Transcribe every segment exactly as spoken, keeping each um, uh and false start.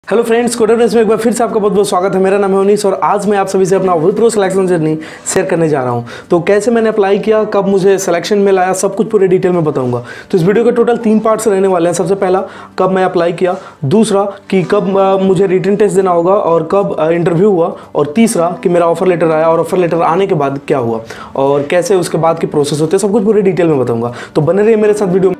Hello friends, coder में एक बार फिर से आपका बहुत बहुत स्वागत है। मेरा नाम है उनीस और आज मैं आप सभी से अपना विप्रो सिलेक्शन जर्नी शेयर करने जा रहा हूं। तो कैसे मैंने अप्लाई किया, कब मुझे सिलेक्शन में लाया, सब कुछ पूरे डिटेल में बताऊंगा। तो इस वीडियो के टोटल तीन पार्ट्स रहने वाले हैं। सबसे पहला, कब मैं अप्लाई किया, दूसरा कि कब आ, मुझे रिटन टेस्ट देना होगा और कब इंटरव्यू हुआ, और तीसरा कि मेरा ऑफर लेटर आया और ऑफर लेटर आने के बाद क्या हुआ और कैसे उसके बाद की प्रोसेस होते हैं, सब कुछ पूरे डिटेल में बताऊँगा। तो बने रहिए मेरे साथ वीडियो में।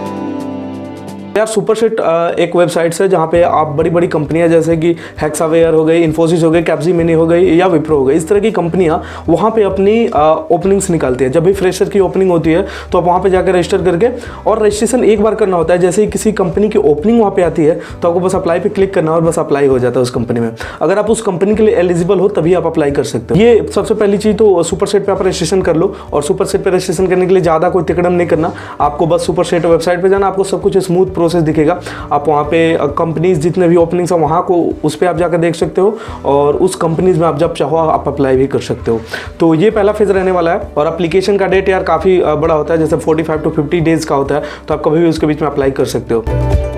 यार सुपरसेट एक वेबसाइट है जहाँ पे आप बड़ी बड़ी कंपनियां जैसे कि हेक्सावेयर हो गई, इन्फोसिस हो गई, कैप्जेमिनी हो गई या विप्रो हो गई, इस तरह की कंपनियां वहाँ पे अपनी ओपनिंग्स निकालती है। जब भी फ्रेशर की ओपनिंग होती है तो आप वहाँ पे जाकर रजिस्टर करके, और रजिस्ट्रेशन एक बार करना होता है। जैसे ही किसी कंपनी की ओपनिंग वहाँ पे आती है तो आपको बस अप्लाई पे क्लिक करना और बस अप्लाई हो जाता है उस कंपनी में। अगर आप उस कंपनी के लिए एलिजिबल हो तभी आप अप्लाई कर सकते हो। ये सबसे पहली चीज़ तो सुपरसेट पे आप रजिस्ट्रेशन कर लो। और सुपरसेट पे रजिस्ट्रेशन करने के लिए ज़्यादा कोई तिकड़म नहीं करना, आपको बस सुपरसेट वेबसाइट पर जाना, आपको सब कुछ स्मूथ प्रोसेस दिखेगा। आप वहाँ पे कंपनीज जितने भी ओपनिंग्स हैं वहाँ को उस पर आप जाकर देख सकते हो, और उस कंपनीज में आप जब चाहो आप अप्लाई भी कर सकते हो। तो ये पहला फेज रहने वाला है। और एप्लीकेशन का डेट यार काफ़ी बड़ा होता है, जैसे पैंतालीस टू पचास डेज का होता है, तो आप कभी भी उसके बीच में अप्लाई कर सकते हो।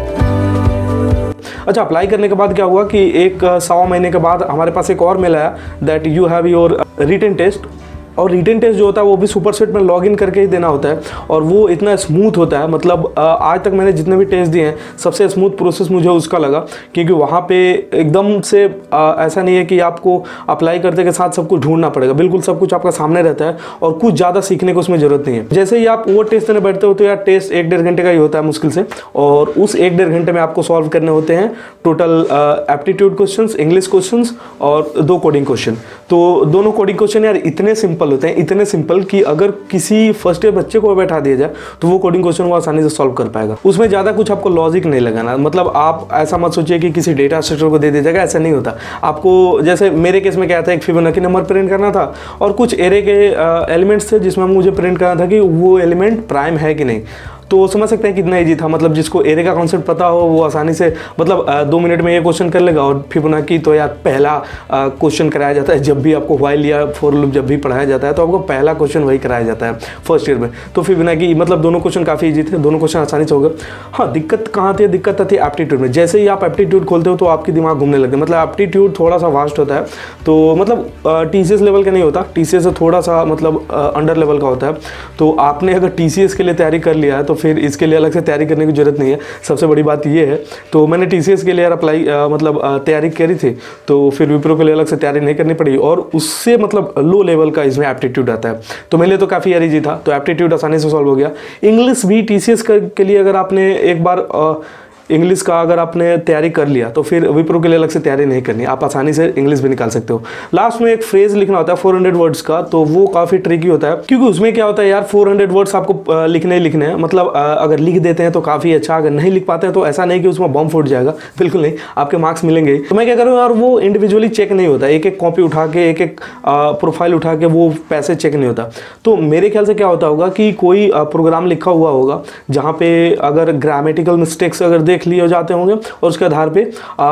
अच्छा, अप्लाई करने के बाद क्या हुआ कि एक सवा महीने के बाद हमारे पास एक और मेल आया that you have your written test. और रिटन टेस्ट जो होता है वो भी सुपरसेट में लॉगिन करके ही देना होता है, और वो इतना स्मूथ होता है। मतलब आज तक मैंने जितने भी टेस्ट दिए हैं सबसे स्मूथ प्रोसेस मुझे उसका लगा, क्योंकि वहाँ पे एकदम से ऐसा नहीं है कि आपको अप्लाई करते के साथ सब कुछ ढूंढना पड़ेगा। बिल्कुल सब कुछ आपका सामने रहता है और कुछ ज़्यादा सीखने को उसमें ज़रूरत नहीं है। जैसे ही आप वो टेस्ट देने बैठते हो तो यार टेस्ट एक डेढ़ घंटे का ही होता है मुश्किल से, और उस एक डेढ़ घंटे में आपको सॉल्व करने होते हैं total aptitude question, English question और दो कोडिंग क्वेश्चन। तो दोनों कोडिंग क्वेश्चन यार इतने सिंपल होते हैं, इतने सिंपल कि अगर किसी फर्स्ट ईयर बच्चे को बैठा दिया जाए तो वो कोडिंग क्वेश्चन वो आसानी से सॉल्व कर पाएगा। उसमें ज़्यादा कुछ आपको लॉजिक नहीं लगाना। मतलब आप ऐसा मत सोचिए कि किसी डेटा स्ट्रक्चर को दे दिया जाएगा, ऐसा नहीं होता। आपको जैसे मेरे केस में क्या था, एक फिबोनाची नंबर प्रिंट करना था और कुछ एरे के एलिमेंट्स थे जिसमें मुझे प्रिंट करना था कि वो एलिमेंट प्राइम है कि नहीं। तो समझ सकते हैं कितना इजी था। मतलब जिसको एरे का कॉन्सेप्ट पता हो वो आसानी से मतलब दो मिनट में ये क्वेश्चन कर लेगा। और फिबोनाची तो यार पहला क्वेश्चन कराया जाता है जब भी आपको व्हाइल या फॉर लूप जब भी पढ़ाया जाता है, तो आपको पहला क्वेश्चन वही कराया जाता है फर्स्ट ईयर में। तो फिबोनाची मतलब दोनों क्वेश्चन काफ़ी इजी थे, दोनों क्वेश्चन आसानी से हो गए। हाँ, दिक्कत कहाँ थी? दिक्कत आती है एप्टीट्यूड में। जैसे ही आप एप्टीट्यूड खोलते हो तो आपकी दिमाग घूमने लगता है। मतलब एप्टीट्यूड थोड़ा सा वास्ट होता है, तो मतलब टी सी एस लेवल का नहीं होता, टी सी एस से थोड़ा सा मतलब अंडर लेवल का होता है। तो आपने अगर टी सी एस के लिए तैयारी कर लिया है तो फिर इसके लिए अलग से तैयारी करने की जरूरत नहीं है। सबसे बड़ी बात ये है। तो मैंने टीसीएस के लिए यार अप्लाई मतलब तैयारी करी थी, तो फिर विप्रो के लिए अलग से तैयारी नहीं करनी पड़ी, और उससे मतलब लो लेवल का इसमें एप्टीट्यूड आता है। तो मेरे लिए तो काफ़ी यार इजी था, तो एप्टीट्यूड आसानी से सॉल्व हो गया। इंग्लिश भी टीसीएस के लिए अगर आपने एक बार आ, इंग्लिश का अगर आपने तैयारी कर लिया तो फिर विप्रो के लिए अलग से तैयारी नहीं करनी, आप आसानी से इंग्लिश भी निकाल सकते हो। लास्ट में एक फ्रेज लिखना होता है चार सौ वर्ड्स का, तो वो काफ़ी ट्रिकी होता है, क्योंकि उसमें क्या होता है यार चार सौ वर्ड्स आपको लिखने ही लिखने हैं। मतलब अगर लिख देते हैं तो काफ़ी अच्छा, अगर नहीं लिख पाते हैं तो ऐसा नहीं कि उसमें बम फूट जाएगा, बिल्कुल नहीं, आपके मार्क्स मिलेंगे। तो मैं क्या करूँ यार, वो इंडिविजुअली चेक नहीं होता, एक एक कॉपी उठा के, एक एक प्रोफाइल उठा के वो पैसे चेक नहीं होता। तो मेरे ख्याल से क्या होता होगा कि कोई प्रोग्राम लिखा हुआ होगा जहाँ पे अगर ग्रामेटिकल मिस्टेक्स अगर देख लिए जाते होंगे और उसके आधार पे आ,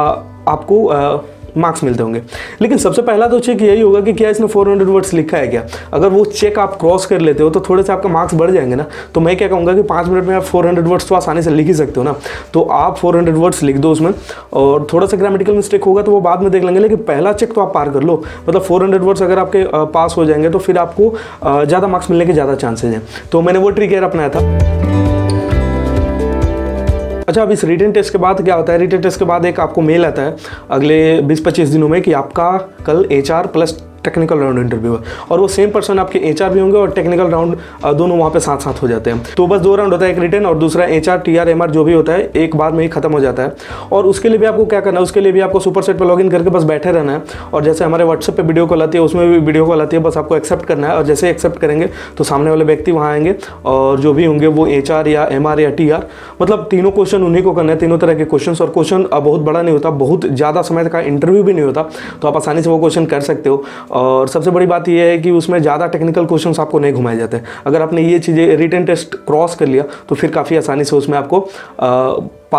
आपको मार्क्स मिलते होंगे। लेकिन सबसे पहला तो चेक यही होगा कि क्या इसने चार सौ वर्ड्स लिखा है क्या। अगर वो चेक आप क्रॉस कर लेते हो तो थोड़े से आपका मार्क्स बढ़ जाएंगे ना। तो मैं क्या कहूँगा कि पाँच मिनट में आप चार सौ वर्ड्स तो आसानी से लिख ही सकते हो ना, तो आप चार सौ वर्ड्स लिख दो उसमें, और थोड़ा सा ग्रामेटिकल मिस्टेक होगा तो वो बाद में देख लेंगे, लेकिन पहला चेक तो आप पार कर लो। मतलब चार सौ वर्ड्स अगर आपके पास हो जाएंगे तो फिर आपको ज़्यादा मार्क्स मिलने के ज़्यादा चांसेज हैं। तो मैंने वो ट्रिक यार अपनाया था। अच्छा, अब इस रिटन टेस्ट के बाद क्या होता है, रिटन टेस्ट के बाद एक आपको मेल आता है अगले बीस पच्चीस दिनों में कि आपका कल HR plus technical round interview है, और वो सेम पर्सन आपके एचआर भी होंगे और टेक्निकल राउंड दोनों वहाँ पे साथ साथ हो जाते हैं। तो बस दो राउंड होता है, एक रिटन और दूसरा एचआर टीआर एमआर जो भी होता है एक बार में ही खत्म हो जाता है। और उसके लिए भी आपको क्या करना है, उसके लिए भी आपको सुपरसेट पर लॉगिन करके बस बैठे रहना है। और जैसे हमारे व्हाट्सएप पे वीडियो कॉल आती है उसमें भी वीडियो कॉल आती है, बस आपको एक्सेप्ट करना है। और जैसे एक्सेप्ट करेंगे तो सामने वाले व्यक्ति वहाँ आएंगे और जो भी होंगे वो एचआर या एमआर या टीआर, मतलब तीनों क्वेश्चन उन्हीं को करना है, तीनों तरह के क्वेश्चन। और क्वेश्चन बहुत बड़ा नहीं होता, बहुत ज़्यादा समय का इंटरव्यू भी नहीं होता, तो आप आसानी से वो क्वेश्चन कर सकते हो। और सबसे बड़ी बात यह है कि उसमें ज़्यादा टेक्निकल क्वेश्चंस आपको नहीं घुमाए जाते। अगर आपने ये चीज़ें रिटन टेस्ट क्रॉस कर लिया तो फिर काफ़ी आसानी से उसमें आपको आ, पास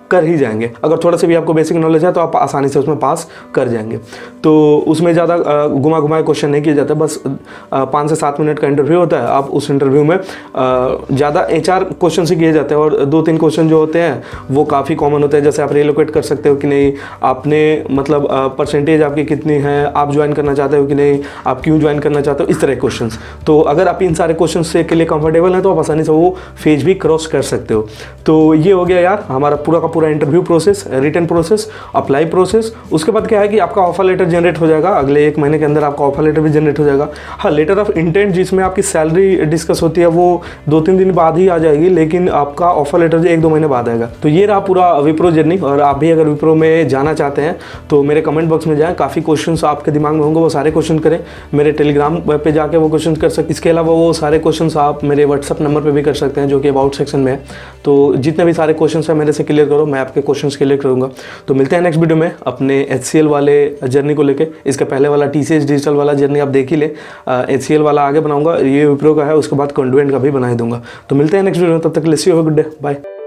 कर ही जाएंगे। अगर थोड़ा सा भी आपको बेसिक नॉलेज है तो आप आसानी से उसमें पास कर जाएंगे। तो उसमें ज़्यादा घुमा घुमाए क्वेश्चन नहीं किए जाते, बस पाँच से सात मिनट का इंटरव्यू होता है। आप उस इंटरव्यू में ज़्यादा एच आर क्वेश्चन से किए जाते हैं और दो तीन क्वेश्चन जो होते हैं वो काफ़ी कॉमन होते हैं, जैसे आप रिलोकेट कर सकते हो कि नहीं, आपने मतलब परसेंटेज आपकी कितनी है, आप ज्वाइन करना चाहते हो कि नहीं, आप क्यों ज्वाइन करना चाहते हो, इस तरह के क्वेश्चंस। तो अगर आप इन सारे क्वेश्चन से के लिए कंफर्टेबल हैं तो आप आसानी से वो फेज भी क्रॉस कर सकते हो। तो ये हो गया यार हमारा पूरा का पूरा interview process, written process, apply process. उसके बाद क्या है कि आपका ऑफर लेटर जनरेट हो जाएगा, अगले एक महीने के अंदर आपका ऑफर लेटर भी जनरेट हो जाएगा। हाँ, लेटर ऑफ इंटेंट जिसमें आपकी सैलरी डिस्कस होती है वो दो तीन दिन बाद ही आ जाएगी, लेकिन आपका ऑफर लेटर एक दो महीने बाद आएगा। तो ये रहा पूरा विप्रो जर्नी। और आप भी अगर विप्रो में जाना चाहते हैं तो मेरे कमेंट बॉक्स में जाएं, काफ़ी क्वेश्चंस आपके दिमाग में होंगे, वो सारे क्वेश्चन करें, मेरे टेलीग्राम पे जाके वो क्वेश्चन कर सकते। इसके अलावा वो सारे क्वेश्चंस आप मेरे व्हाट्सअप नंबर पे भी कर सकते हैं जो कि अबाउट सेक्शन में है। तो जितने भी सारे क्वेश्चंस हैं मेरे से क्लियर करो, मैं आपके क्वेश्चंस क्लियर करूँगा। तो मिलते हैं नेक्स्ट वीडियो में अपने एच सी एल वाले जर्नी को लेकर। इसका पहले वाला टी सी एस डिजिटल वाला जर्नी आप देख ही ले, एच सी एल वाला आगे बनाऊंगा, ये विप्रो का है, उसके बाद कॉन्डुएंट का भी बना दूंगा। तो मिलते हैं नेक्स्ट वीडियो में, तब तक let's see have a good day, bye.